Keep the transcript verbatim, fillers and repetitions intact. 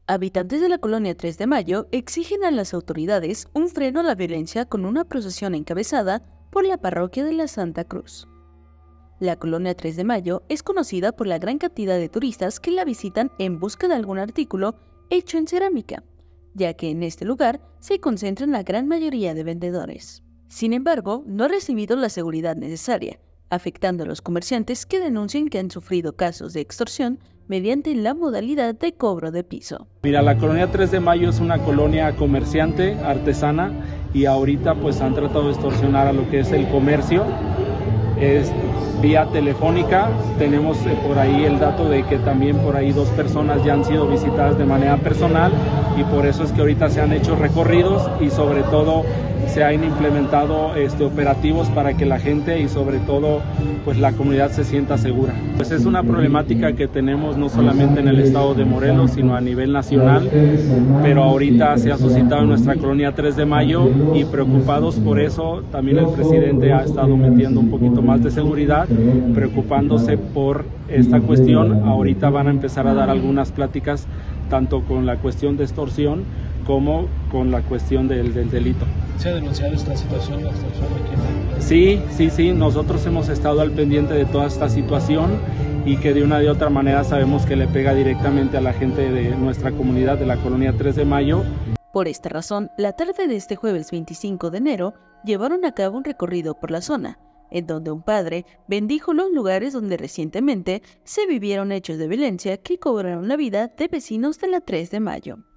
Habitantes de la colonia tres de Mayo exigen a las autoridades un freno a la violencia con una procesión encabezada por la parroquia de la Santa Cruz. La colonia tres de Mayo es conocida por la gran cantidad de turistas que la visitan en busca de algún artículo hecho en cerámica, ya que en este lugar se concentran la gran mayoría de vendedores. Sin embargo, no ha recibido la seguridad necesaria, afectando a los comerciantes que denuncian que han sufrido casos de extorsión mediante la modalidad de cobro de piso. Mira, la colonia tres de Mayo es una colonia comerciante, artesana, y ahorita pues han tratado de extorsionar a lo que es el comercio. Es vía telefónica. Tenemos eh, por ahí el dato de que también por ahí dos personas ya han sido visitadas de manera personal, y por eso es que ahorita se han hecho recorridos y sobre todo se han implementado este, operativos para que la gente y sobre todo pues la comunidad se sienta segura. Pues es una problemática que tenemos no solamente en el estado de Morelos, sino a nivel nacional, pero ahorita se ha suscitado en nuestra colonia tres de Mayo, y preocupados por eso también el presidente ha estado metiendo un poquito más de seguridad, preocupándose por esta cuestión. Ahorita van a empezar a dar algunas pláticas tanto con la cuestión de extorsión como con la cuestión del, del delito. ¿Se ha denunciado esta situación, la extorsión aquí? Sí, sí, sí, nosotros hemos estado al pendiente de toda esta situación y que de una de otra manera sabemos que le pega directamente a la gente de nuestra comunidad de la colonia tres de Mayo. Por esta razón, la tarde de este jueves veinticinco de enero llevaron a cabo un recorrido por la zona, en donde un padre bendijo los lugares donde recientemente se vivieron hechos de violencia que cobraron la vida de vecinos de la tres de Mayo.